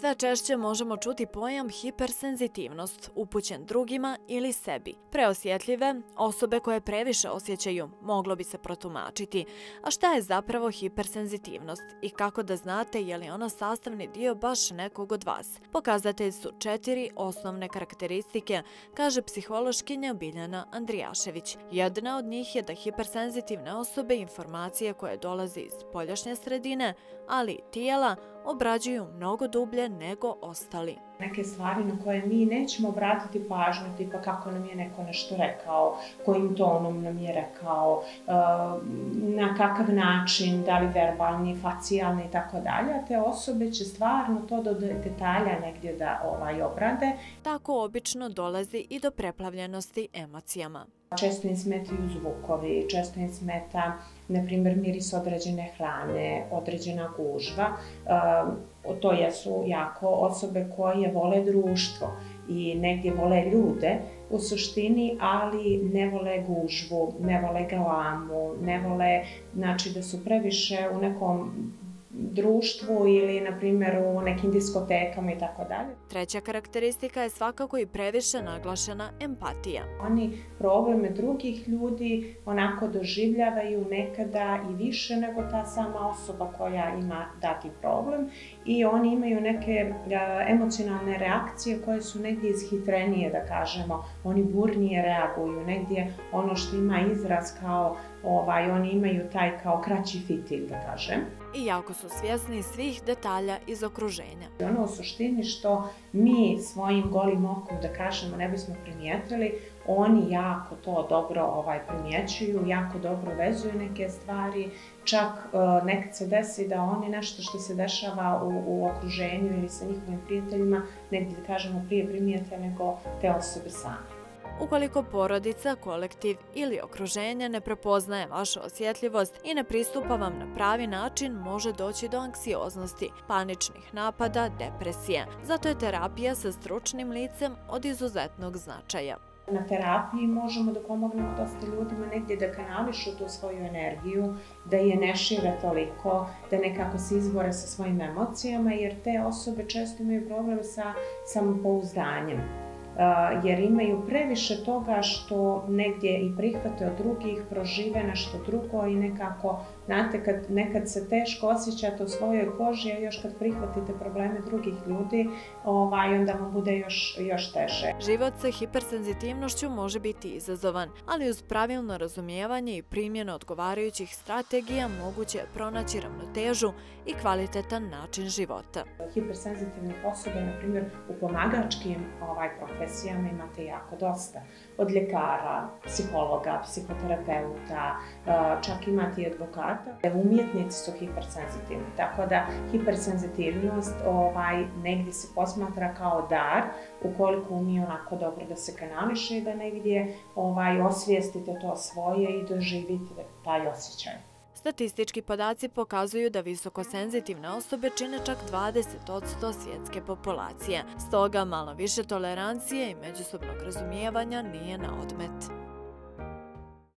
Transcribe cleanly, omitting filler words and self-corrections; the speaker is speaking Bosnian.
Sve češće možemo čuti pojam hipersenzitivnost, upućen drugima ili sebi. Preosjetljive, osobe koje previše osjećaju, moglo bi se protumačiti. A šta je zapravo hipersenzitivnost i kako da znate je li ona sastavni dio baš nekog od vas? Pokazatelj su 4 osnovne karakteristike, kaže psihološkinja Biljana Andrijašević. Jedna od njih je da hipersenzitivne osobe informacije koje dolaze iz spoljašnje sredine, ali i tijela, obrađuju mnogo dublje nego ostali. Neke stvari na koje mi nećemo obratiti pažnju, tipa kako nam je neko nešto rekao, kojim tonom nam je rekao, na kakav način, da li verbalni, facijalni i tako dalje, a te osobe će stvarno to do detalja negdje da obrade. Tako obično dolazi i do preplavljenosti emocijama. Često im smetaju zvukovi, često im smeta, na primjer, miris određene hrane, određena gužva. To jesu jako osobe koje vole društvo i negdje vole ljude u suštini, ali ne vole gužvu, ne vole galamu, ne vole, znači da su previše u nekom društvu ili, na primjer, u nekim diskotekama i tako dalje. Treća karakteristika je svakako i previše naglašena empatija. Oni probleme drugih ljudi onako doživljavaju nekada i više nego ta sama osoba koja ima dati problem i oni imaju neke emocionalne reakcije koje su negdje ishitrenije, da kažemo. Oni burnije reaguju, negdje ono što ima izraz kao oni imaju taj kao kraći fitilj, da kažem. I jako su svjesni svih detalja iz okruženja. Ono u suštini što mi svojim golim okom, da kažemo, ne bismo primijetili, oni jako to dobro primjećuju, jako dobro vezuju neke stvari, čak nekad se desi da oni nešto što se dešava u okruženju ili sa njihovim prijateljima, negdje, da kažemo, prije primijete nego te osobe same. Ukoliko porodica, kolektiv ili okruženje ne prepoznaje vašu osjetljivost i ne pristupa vam na pravi način, može doći do anksioznosti, paničnih napada, depresije. Zato je terapija sa stručnim licem od izuzetnog značaja. Na terapiji možemo da pomognemo dosta ljudima negdje da kanališu tu svoju energiju, da je ne šire toliko, da nekako se izbore sa svojim emocijama, jer te osobe često imaju problem sa samopouzdanjem. Jer imaju previše toga što negdje i prihvate od drugih, prožive nešto drugo i nekako, znate, nekad se teško osjećate u svojoj koži, a još kad prihvatite probleme drugih ljudi, onda vam bude još teže. Život sa hipersenzitivnošću može biti izazovan, ali uz pravilno razumijevanje i primjenu odgovarajućih strategija moguće je pronaći ravnotežu i kvalitetan način života. Hipersenzitivnih osoba, na primjer, u pomagačkim profesijama imate jako dosta. Od ljekara, psihologa, psihoterapeuta, čak imate i advokata. Umjetnici su hipersenzitivni, tako da hipersenzitivnost negdje se posmatra kao dar, ukoliko umije onako dobro da se kanališe i da negdje osvijestite to svoje i doživite taj osjećaj. Statistički podaci pokazuju da visokosenzitivne osobe čine čak 20% svjetske populacije. Stoga malo više tolerancije i međusobnog razumijevanja nije na odmet.